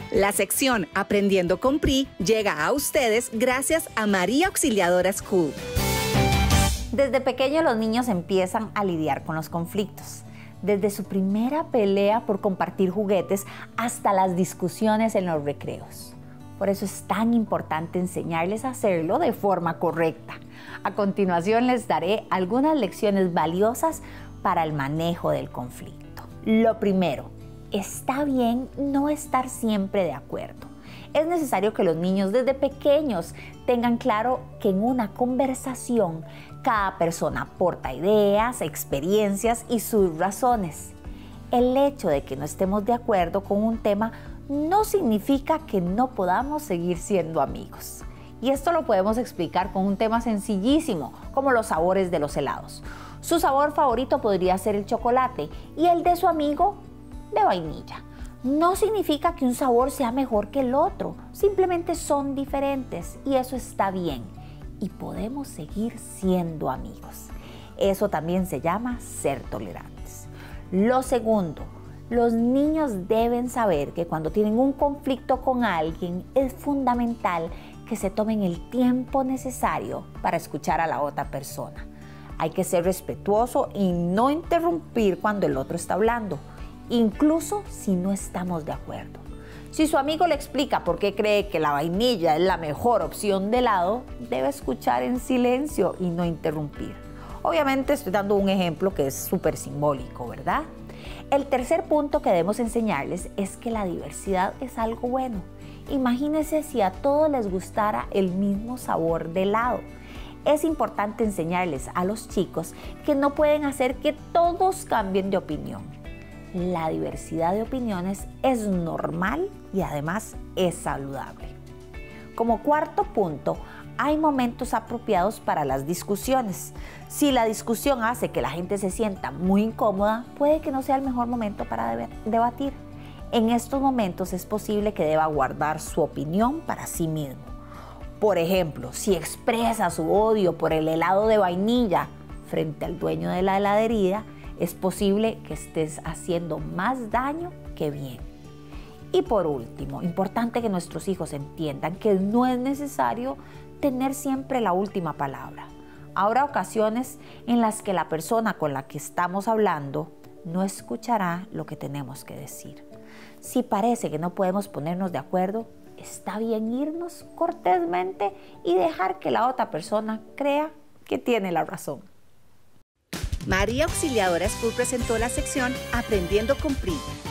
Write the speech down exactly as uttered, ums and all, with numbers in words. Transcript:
La sección Aprendiendo con P R I llega a ustedes gracias a María Auxiliadora School. Desde pequeños los niños empiezan a lidiar con los conflictos. Desde su primera pelea por compartir juguetes hasta las discusiones en los recreos. Por eso es tan importante enseñarles a hacerlo de forma correcta. A continuación les daré algunas lecciones valiosas para el manejo del conflicto. Lo primero, está bien no estar siempre de acuerdo. Es necesario que los niños desde pequeños tengan claro que en una conversación cada persona aporta ideas, experiencias y sus razones. El hecho de que no estemos de acuerdo con un tema no significa que no podamos seguir siendo amigos. Y esto lo podemos explicar con un tema sencillísimo, como los sabores de los helados. Su sabor favorito podría ser el chocolate y el de su amigo, de vainilla. No significa que un sabor sea mejor que el otro, simplemente son diferentes y eso está bien. Y podemos seguir siendo amigos. Eso también se llama ser tolerantes. Lo segundo, los niños deben saber que cuando tienen un conflicto con alguien es fundamental que se tomen el tiempo necesario para escuchar a la otra persona. Hay que ser respetuoso y no interrumpir cuando el otro está hablando, incluso si no estamos de acuerdo. Si su amigo le explica por qué cree que la vainilla es la mejor opción de helado, debe escuchar en silencio y no interrumpir. Obviamente estoy dando un ejemplo que es súper simbólico, ¿verdad? El tercer punto que debemos enseñarles es que la diversidad es algo bueno. Imagínense si a todos les gustara el mismo sabor de helado. Es importante enseñarles a los chicos que no pueden hacer que todos cambien de opinión. La diversidad de opiniones es normal y además es saludable. Como cuarto punto, hay momentos apropiados para las discusiones. Si la discusión hace que la gente se sienta muy incómoda, puede que no sea el mejor momento para debatir. En estos momentos es posible que deba guardar su opinión para sí mismo. Por ejemplo, si expresa su odio por el helado de vainilla frente al dueño de la heladería, es posible que estés haciendo más daño que bien. Y por último, importante que nuestros hijos entiendan que no es necesario tener siempre la última palabra. Habrá ocasiones en las que la persona con la que estamos hablando no escuchará lo que tenemos que decir. Si parece que no podemos ponernos de acuerdo, está bien irnos cortésmente y dejar que la otra persona crea que tiene la razón. María Auxiliadora School presentó la sección Aprendiendo con P R I.